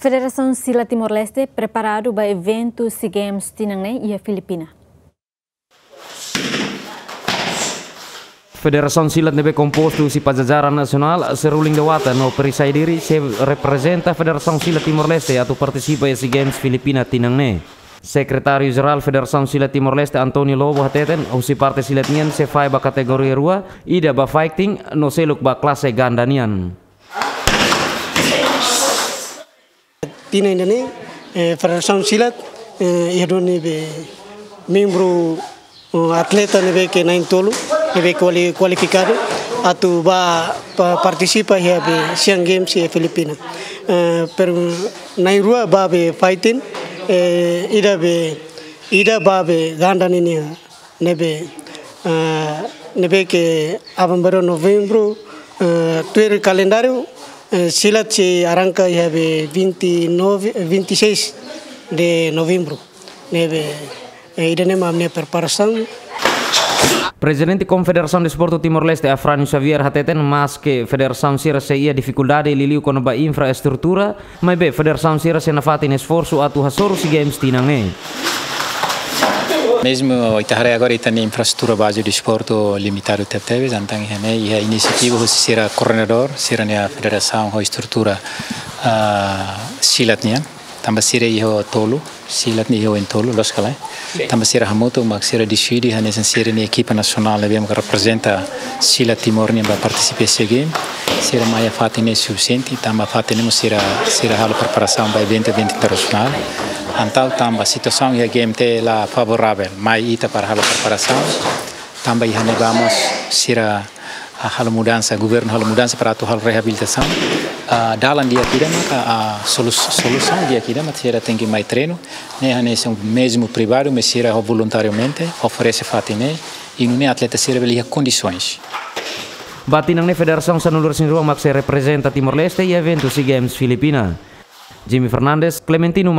Federação Sila Timor-Leste preparado para evento SEA Games Tinangne e a Filipina. Federação Silat nebe composto si pajajaran nasional seruling dewata no perisai diri se representa Federação Silat Timor-Leste atau participa e SEA Games Filipina Tinangne. Secretário Geral Federação Silat Timor-Leste Antonio Lobo hateten usi parte silat nian se fai ba kategori rua ida ba fighting no seluk ba klase ganda nian. Tina ini Federação Silat ihdoni be membro atleta nebe que nain tolo nebe qualificado atu ba participa here be SEA Games e Filipina. Pero nain rua ba be fighting ida ba be ganda nini nebe que abambaro novembro tuer calendário Silat se arranca ya 26 de novembro. Nebe idane mamne preparação. Presidente Confederação de Esporte Timor-Leste Afrânio Xavier hateten mas que Federação Sira se ia dificuldade liliu com a infraestrutura, mas be Federação Sira se nafatin esforço atu hasoro SEA Games Tinangne. Mesmo itahare agora tem infraestrutura base de esporte limitado teve, então a iniciativa o será coordenador, será a federação a estrutura silat nian, tambah será o tolo, silat ni o tolo los kala, tambah será a moto, mas será decidi a necessária a equipa nacional que representa silat Timor nian para participar SEA Games, será mais fatine suficiente, tambah fatine será a preparação para evento internacional. Então, também a situação e a game é lá favorável, mas ita para a preparação. Também vamos ser a mudança, governo a mudança para a reabilitação. Dalam dia kita maka solução dia kita mas será tem que mais treino, né? Nesse mesmo privado, mas será voluntariamente oferece fatine e não é atleta será belia condições. Batinangne Federação Sanulur Sinruang makse representa Timor-Leste e evento SEA Games Filipina. Jimmy Fernandes, Clementino